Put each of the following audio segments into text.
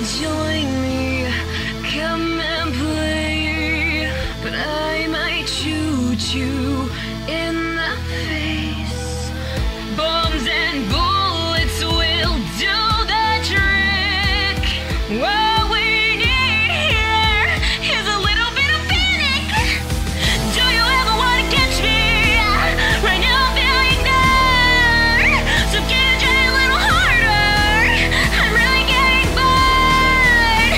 join me, come and play, but I might shoot you in the face. Bombs and bullets will do the trick. What we need here is a little bit of panic. Do you ever want to catch me? Right now I'm feeling there, so can you try a little harder? I'm really getting bored.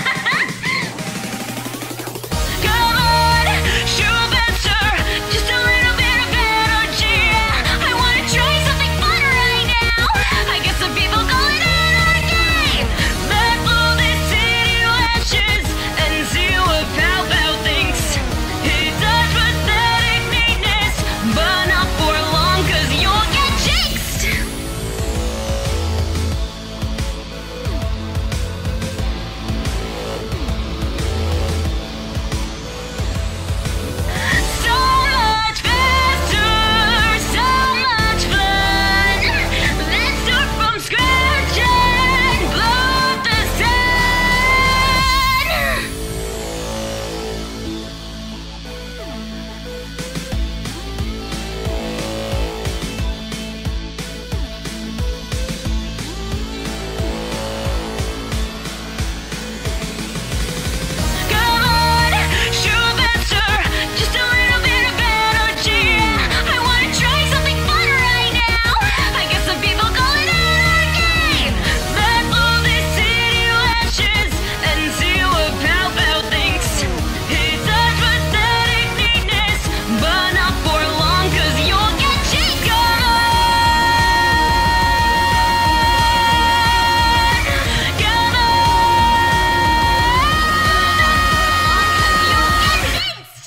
Come on, shoot better, just a little bit of energy. I want to try something fun right now. I guess some people call it a game. Let's blow this city to ashes and see what Pow thinks. He does pathetic neatness, but not for long, 'cause you'll get jinxed. So much faster, so much fun. Let's start from scratch and blow up the sun. Come on, shoot better, just a little bit of energy. I want to try something fun right now. I guess some people call it a game. Let's blow this city to ashes and see what Pow thinks. He does pathetic neatness, but not for long, 'cause you'll get jinxed. Come on, come on, you'll get jinxed.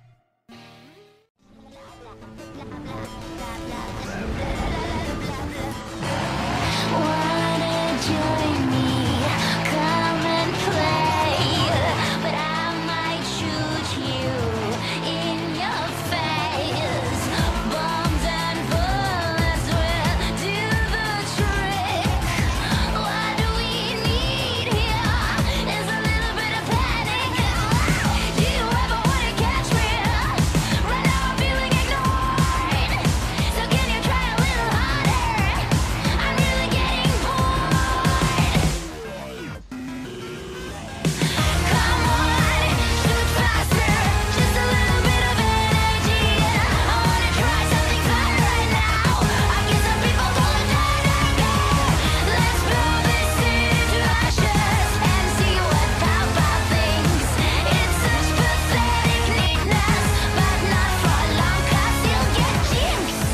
Wanna join me? Come and play, but I might shoot you in your face. Bombs and bullets will do the trick. What do we need here is a little bit of panic. Do you ever wanna catch me? Right now I'm feeling ignored, so can you try a little harder? I'm really getting bored. Come on, shoot faster, just a little bit of energy. I wanna try something fun right now. I guess some people call it a game. Let's blow this city to ashes and see what Pow thinks. It's such pathetic neatness, but not for long, 'cause you'll get jinxed.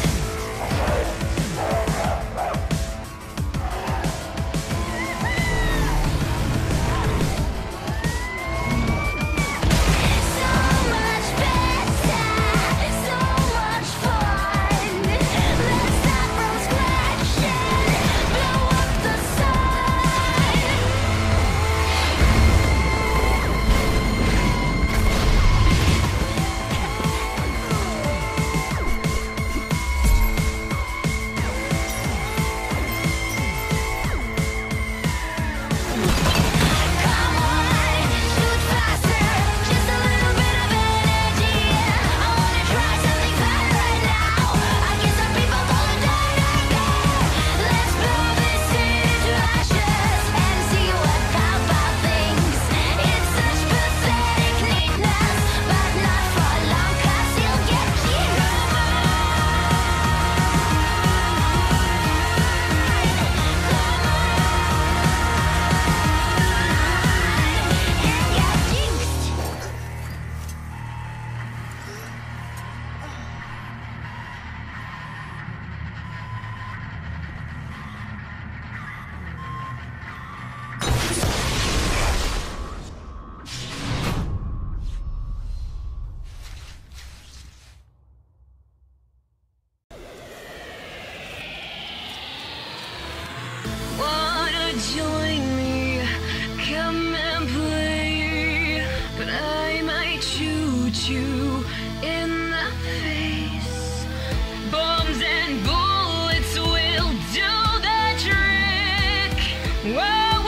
So much better, so much fun. Let's start from scratch and blow up the sun. Come on, shoot faster, just a little bit of energy. I wanna try something fun right now. I guess some people call it a game. Let's blow this city to ashes and see what Pow thinks. It's such pathetic neatness, but not for long, 'cause you'll get jinxed. Wanna join me? Come and play, but I might shoot you in the face. Bombs and bullets will do the trick. Whoa.